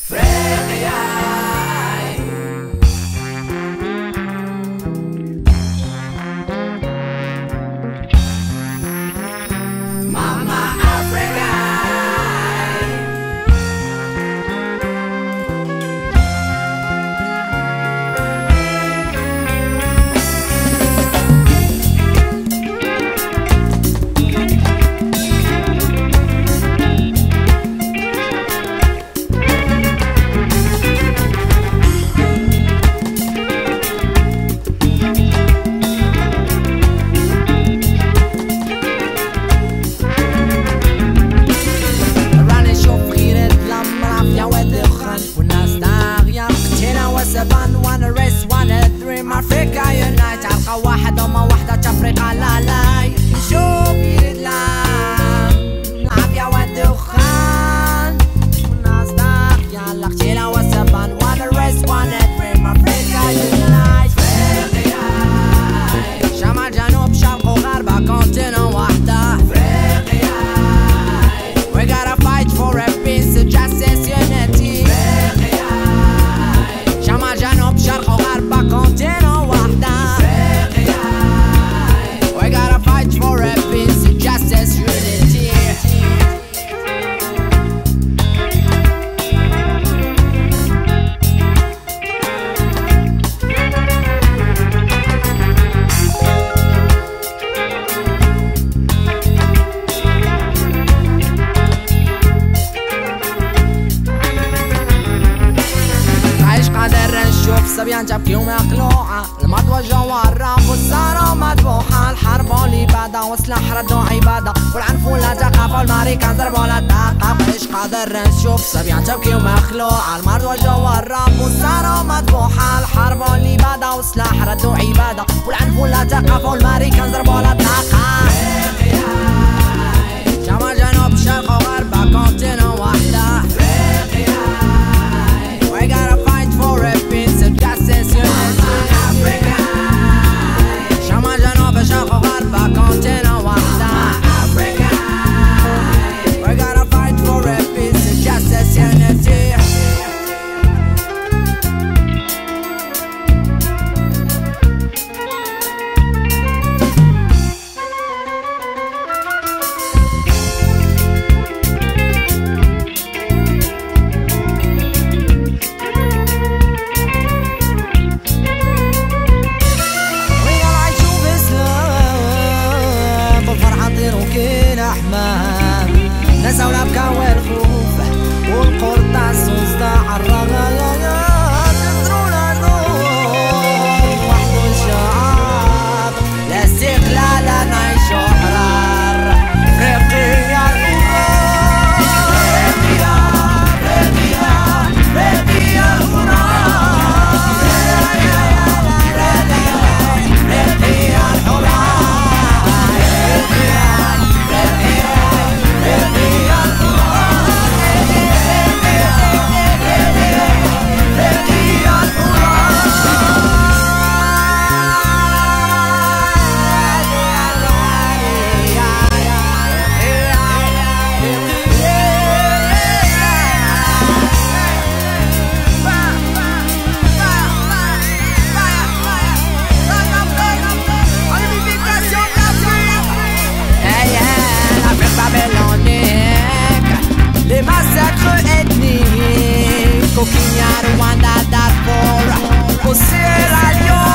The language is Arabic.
صبيان تبكي ومقلوعة المطوى جوارة والسارة مذبوحة الحرب والإبادة والسلاح ردوا عبادة والعنف ولا ثقافة والماريكان ضربوا ولا الطاقة مش قادر نشوف صبيان تبكي ومخلوعة المطوى جوارة والسارة مذبوحة الحرب والإبادة والسلاح ردوا عبادة والعنف ولا ثقافة والماريكان ضربوا ولا الطاقة شمال جنوب شرق وغرب كونتينو واحدة We gotta fight for a peace and justice unity شمال جنوب شرق وغرب كونتينو واحدة We gotta fight for a peace and justice unity نسوا الأبكار والخوف والقرطاس وصداع الرغايات ينظرونا نور وحده الشعب لاستقلال نعيش أحرار أفريقيا les massacres ethniques au Kenya, Rwanda, Darfour, au Sierra Leone.